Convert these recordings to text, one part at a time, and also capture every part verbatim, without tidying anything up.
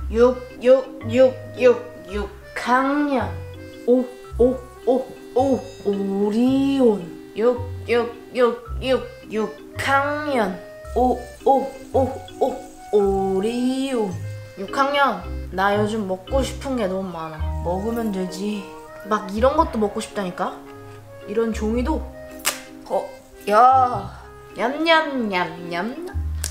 육, 육, 육, 육, 육 학년. 오, 오, 오, 오, 오리온. 육, 육, 육, 육, 육 학년. 오, 오, 오, 오, 오리온. 육 학년. 나 요즘 먹고 싶은 게 너무 많아. 먹으면 되지. 막 이런 것도 먹고 싶다니까? 이런 종이도. 어, 야. 냠냠냠냠.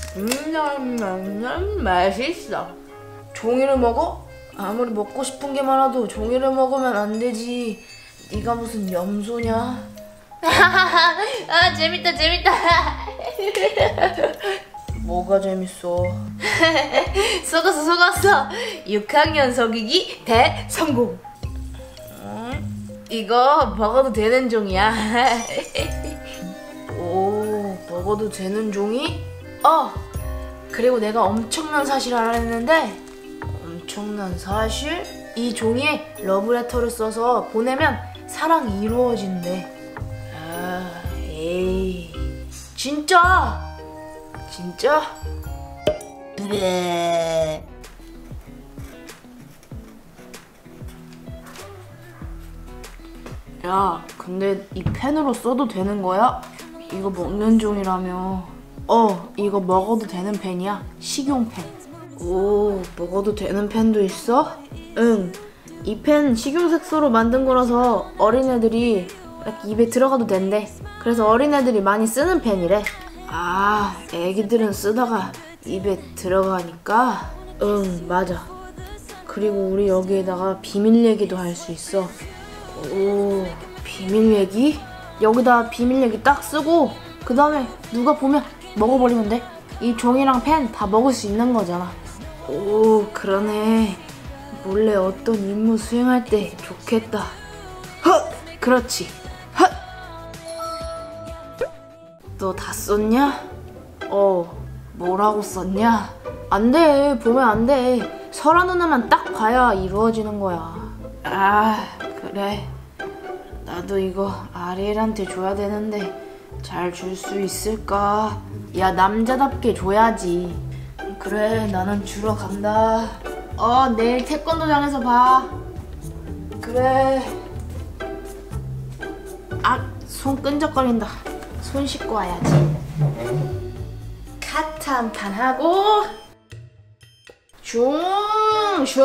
냠냠냠냠. 맛있어. 종이를 먹어? 아무리 먹고 싶은 게 많아도 종이를 먹으면 안 되지. 네가 무슨 염소냐? 아, 재밌다 재밌다. 뭐가 재밌어? 속았어 속았어. 육 학년 속이기 대성공. 응? 이거 먹어도 되는 종이야. 오, 먹어도 되는 종이? 어! 그리고 내가 엄청난 사실을 알아냈는데, 엄청난 사실? 이 종이에 러브레터를 써서 보내면 사랑이 이루어진대. 아, 에이. 진짜! 진짜? 네. 야, 근데 이 펜으로 써도 되는 거야? 이거 먹는 종이라며. 어, 이거 먹어도 되는 펜이야. 식용펜. 오, 먹어도 되는 펜도 있어? 응. 이 펜 식용색소로 만든 거라서 어린애들이 이렇게 입에 들어가도 된대. 그래서 어린애들이 많이 쓰는 펜이래. 아, 애기들은 쓰다가 입에 들어가니까. 응, 맞아. 그리고 우리 여기에다가 비밀 얘기도 할 수 있어. 오, 비밀 얘기? 여기다 비밀 얘기 딱 쓰고 그 다음에 누가 보면 먹어버리면 돼. 이 종이랑 펜 다 먹을 수 있는 거잖아. 오, 그러네. 몰래 어떤 임무 수행할 때 좋겠다. 헛! 그렇지. 헛! 너 다 썼냐? 어, 뭐라고 썼냐? 안 돼, 보면 안 돼. 설아 누나만 딱 봐야 이루어지는 거야. 아, 그래. 나도 이거 아리엘한테 줘야 되는데 잘 줄 수 있을까? 야, 남자답게 줘야지. 그래, 나는 주러 간다. 어, 내일 태권도장에서 봐. 그래. 아, 손 끈적거린다. 손 씻고 와야지. 카트 한 판 하고 슝! 슝!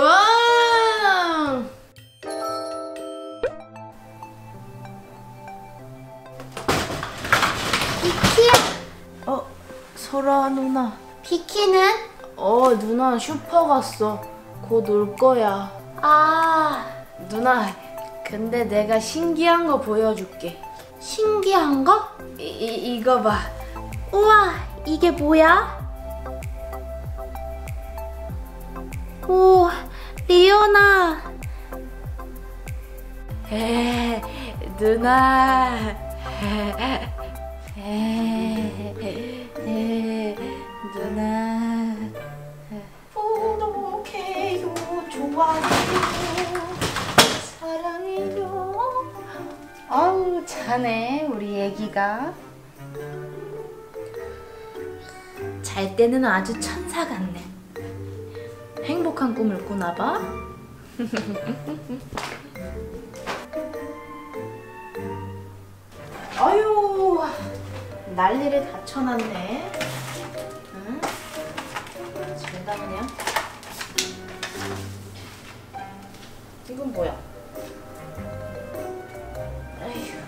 비키야. 어, 설아 누나. 비키는? 어, 누나 슈퍼 갔어. 곧 올 거야. 아, 누나, 근데 내가 신기한 거 보여줄게. 신기한 거? 이, 이, 이거 봐. 우와, 이게 뭐야? 오, 리오나. 에, 누나. 에, 에, 누나. 구독해요, 좋아요, 사랑해요. 어우, 자네, 우리 애기가. 잘 때는 아주 천사 같네. 행복한 꿈을 꾸나 봐. 아유, 난리를 다 쳐놨네. 응? 잘가 그냥. 이건 뭐야? 에휴.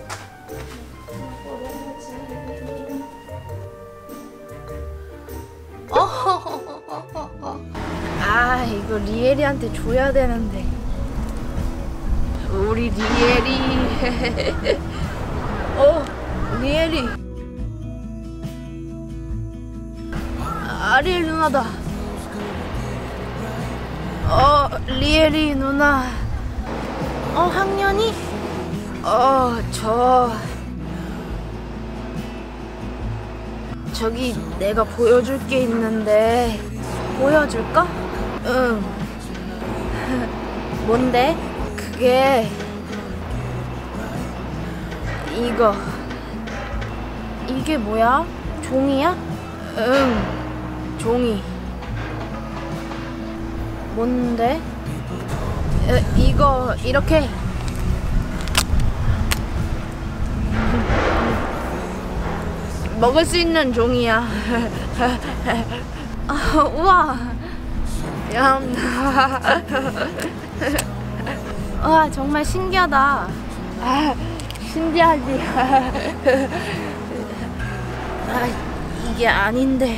아, 이거 리엘이한테 줘야 되는데. 우리 리엘이. 어, 리엘이. 아리엘 누나다. 어, 리엘이 누나. 어, 학년이? 어, 저 저기 내가 보여줄 게 있는데. 보여줄까? 응. 뭔데? 그게 이거. 이게 뭐야? 종이야? 응, 종이. 뭔데? 에, 이거 이렇게 먹을 수 있는 종이야. 아, 우와. 얌. 와, 정말 신기하다. 아, 신기하지. 아, 이게 아닌데.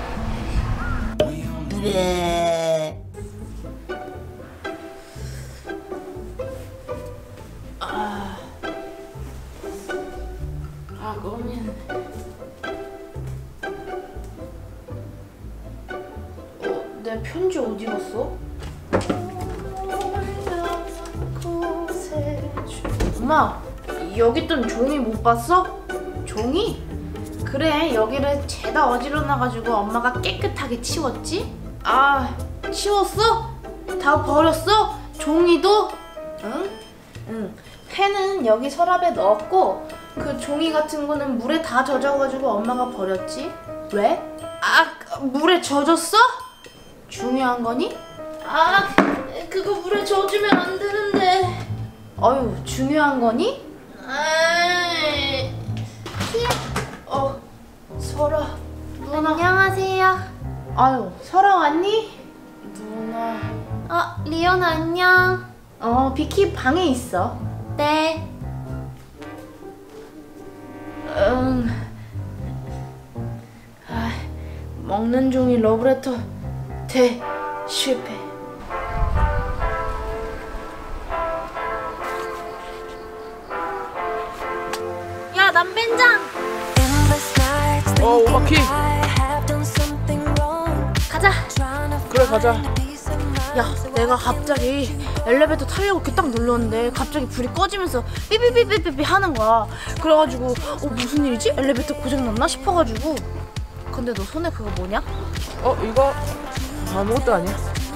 아, 아, 그러면 어, 내 편지 어디 갔어? 엄마, 여기 있던 종이 못 봤어? 종이? 그래, 여기를 죄다 어지러나가지고 엄마가 깨끗하게 치웠지? 아, 치웠어? 다 버렸어? 종이도? 응? 응. 펜은 여기 서랍에 넣었고 그 종이 같은 거는 물에 다 젖어가지고 엄마가 버렸지? 왜? 아, 물에 젖었어? 중요한 거니? 아, 그거 물에 젖으면 안 되는데. 어휴, 중요한 거니? 아이, 어, 설아, 누나. 안녕하세요. 아유, 설아 왔니? 누나. 어, 리온 안녕. 어, 비키 방에 있어. 네. 응. 아, 먹는 종이 러브레터 대 실패. 야, 남벤장. 어, 오마키. 가자. 그래, 가자. 야, 내가 갑자기 엘리베이터 타려고 이렇게 딱 눌렀는데 갑자기 불이 꺼지면서 삐삐삐삐삐삐 하는 거야. 그래가지고 어, 무슨 일이지? 엘리베이터 고장났나 싶어가지고. 근데 너 손에 그거 뭐냐? 어, 이거 아무것도 아니야.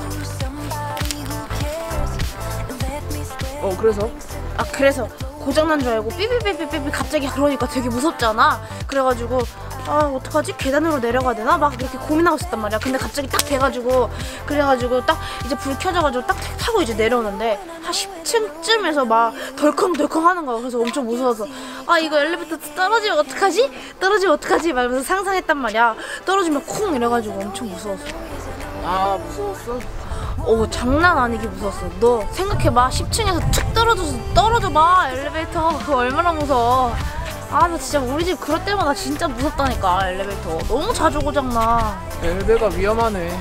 어, 그래서? 아, 그래서 고장난 줄 알고 삐삐삐삐삐 갑자기 그러니까 되게 무섭잖아. 그래가지고 아, 어떡하지? 계단으로 내려가야 되나? 막 그렇게 고민하고 있었단 말이야. 근데 갑자기 딱 돼가지고 그래가지고 딱 이제 불 켜져가지고 딱 타고 이제 내려오는데 한 십 층쯤에서 막 덜컹덜컹 하는 거야. 그래서 엄청 무서워서 아, 이거 엘리베이터 떨어지면 어떡하지? 떨어지면 어떡하지? 말면서 상상했단 말이야. 떨어지면 콩 이래가지고 엄청 무서웠어. 아, 무서웠어. 오, 장난 아니게 무서웠어. 너 생각해봐. 십 층에서 툭 떨어져서 떨어져봐 엘리베이터. 그거 얼마나 무서워. 아, 나 진짜 우리 집 그럴 때마다 진짜 무섭다니까. 엘리베이터 너무 자주 고장나. 엘베가 위험하네.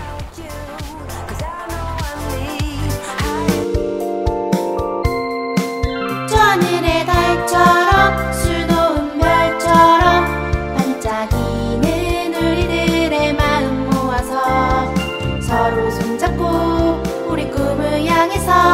저 하늘의 달처럼 수놓은 별처럼 반짝이는 우리들의 마음 모아서 서로 손잡고 우리 꿈을 향해서